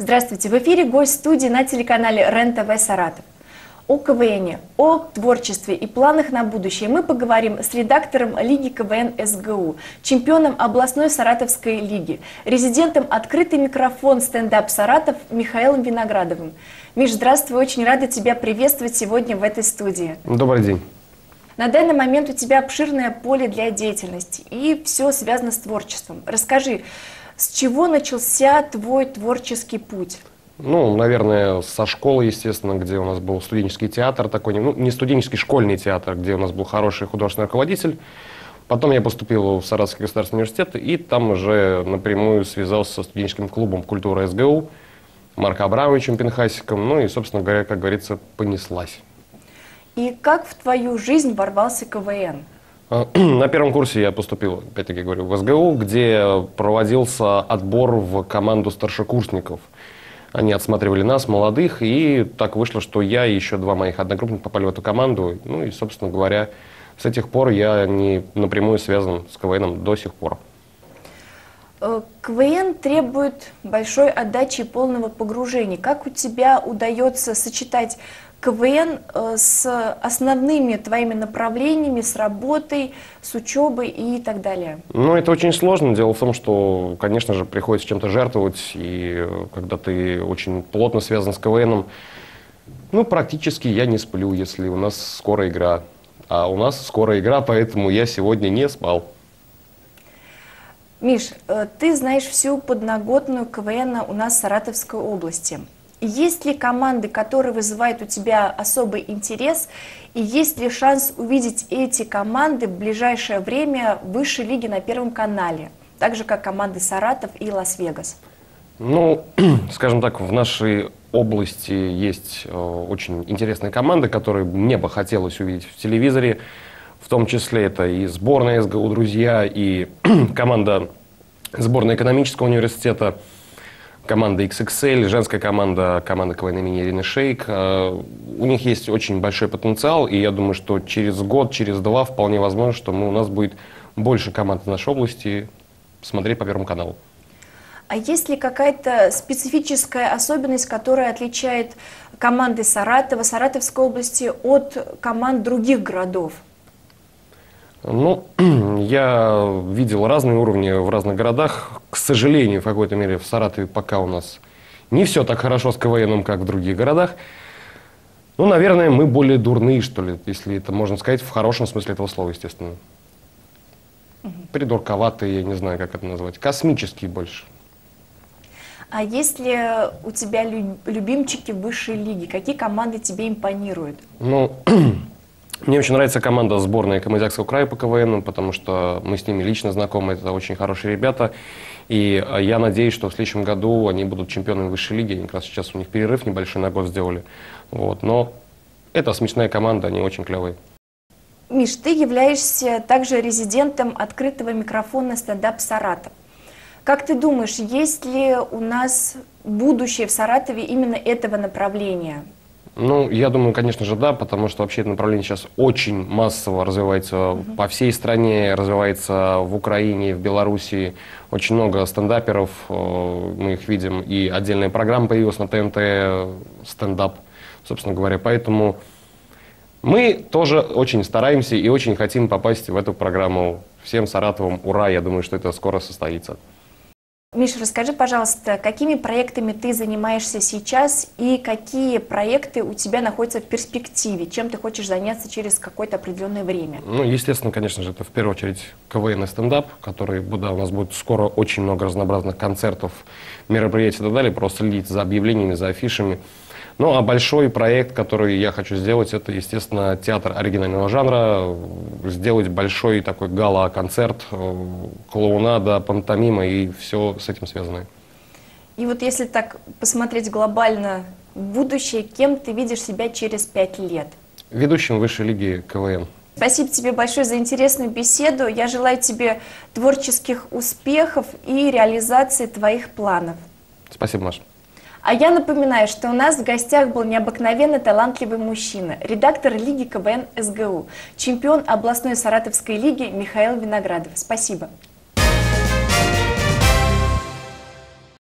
Здравствуйте! В эфире гость студии на телеканале РЕН-ТВ Саратов. О КВН, о творчестве и планах на будущее мы поговорим с редактором Лиги КВН СГУ, чемпионом областной Саратовской лиги, резидентом «Открытый микрофон» стендап Саратов Михаилом Виноградовым. Миш, здравствуй, очень рада тебя приветствовать сегодня в этой студии. Добрый день. На данный момент у тебя обширное поле для деятельности, и все связано с творчеством. Расскажи, с чего начался твой творческий путь? Ну, наверное, со школы, естественно, где у нас был студенческий театр такой, ну, не студенческий, школьный театр, где у нас был хороший художественный руководитель. Потом я поступил в Саратовский государственный университет, и там уже напрямую связался со студенческим клубом «Культура СГУ», Марко Абрамовичем Пинхасиком, ну и, собственно говоря, как говорится, понеслась. И как в твою жизнь ворвался КВН? На первом курсе я поступил, опять-таки говорю, в СГУ, где проводился отбор в команду старшекурсников. Они отсматривали нас, молодых, и так вышло, что я и еще два моих одногруппника попали в эту команду. Ну и, собственно говоря, с этих пор я не напрямую связан с КВНом до сих пор. КВН требует большой отдачи и полного погружения. Как у тебя удается сочетать КВН с основными твоими направлениями, с работой, с учебой и так далее? Ну, это очень сложно. Дело в том, что, конечно же, приходится чем-то жертвовать, и когда ты очень плотно связан с КВНом, ну, практически я не сплю, если у нас скоро игра. А у нас скоро игра, поэтому я сегодня не спал. Миш, ты знаешь всю подноготную КВН у нас в Саратовской области. Есть ли команды, которые вызывают у тебя особый интерес, и есть ли шанс увидеть эти команды в ближайшее время в высшей лиге на Первом канале, так же как команды Саратов и Лас-Вегас? Ну, скажем так, в нашей области есть очень интересные команды, которые мне бы хотелось увидеть в телевизоре. В том числе это и сборная СГУ «Друзья», и команда сборной экономического университета, команда XXL, женская команда КВН имени Ирины Шейк. У них есть очень большой потенциал, и я думаю, что через год, через два вполне возможно, что у нас будет больше команд в нашей области смотреть по Первому каналу. А есть ли какая-то специфическая особенность, которая отличает команды Саратова, Саратовской области от команд других городов? Ну, я видел разные уровни в разных городах. К сожалению, в какой-то мере в Саратове пока у нас не все так хорошо с КВНом, как в других городах. Ну, наверное, мы более дурные, что ли, если это можно сказать, в хорошем смысле этого слова, естественно. Придурковатые, я не знаю, как это назвать. Космические больше. А есть ли у тебя любимчики в высшей лиге? Какие команды тебе импонируют? Ну, мне очень нравится команда сборной Камызякского края по КВН, потому что мы с ними лично знакомы, это очень хорошие ребята. И я надеюсь, что в следующем году они будут чемпионами высшей лиги. Они как раз сейчас у них перерыв небольшой на год сделали. Вот. Но это смешная команда, они очень клевые. Миш, ты являешься также резидентом открытого микрофона стендап Саратов. Как ты думаешь, есть ли у нас будущее в Саратове именно этого направления? Ну, я думаю, конечно же, да, потому что вообще это направление сейчас очень массово развивается по всей стране, развивается в Украине, в Белоруссии. Очень много стендаперов, мы их видим, и отдельная программа появилась на ТНТ, стендап, собственно говоря. Поэтому мы тоже очень стараемся и очень хотим попасть в эту программу. Всем Саратовым ура, я думаю, что это скоро состоится. Миша, расскажи, пожалуйста, какими проектами ты занимаешься сейчас и какие проекты у тебя находятся в перспективе? Чем ты хочешь заняться через какое-то определенное время? Ну, естественно, конечно же, это в первую очередь КВН и стендап, который, да, у нас будет скоро очень много разнообразных концертов, мероприятий и так далее. Просто следить за объявлениями, за афишами. Ну, а большой проект, который я хочу сделать, это, естественно, театр оригинального жанра. Сделать большой такой гала-концерт, клоунада, пантомима и все с этим связанное. И вот если так посмотреть глобально в будущее, кем ты видишь себя через 5 лет? Ведущим высшей лиги КВН. Спасибо тебе большое за интересную беседу. Я желаю тебе творческих успехов и реализации твоих планов. Спасибо, Маша. А я напоминаю, что у нас в гостях был необыкновенно талантливый мужчина, редактор Лиги КВН СГУ, чемпион областной Саратовской лиги Михаил Виноградов. Спасибо.